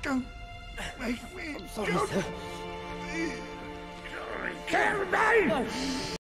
Don't make me. I'm sorry, sir. Kill me!